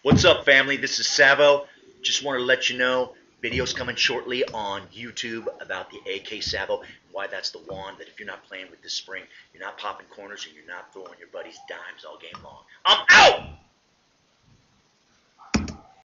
What's up, family? This is Savo. Just want to let you know, videos coming shortly on YouTube about the AK Savo, why that's the wand that if you're not playing with this spring, you're not popping corners and you're not throwing your buddies dimes all game long. I'm out!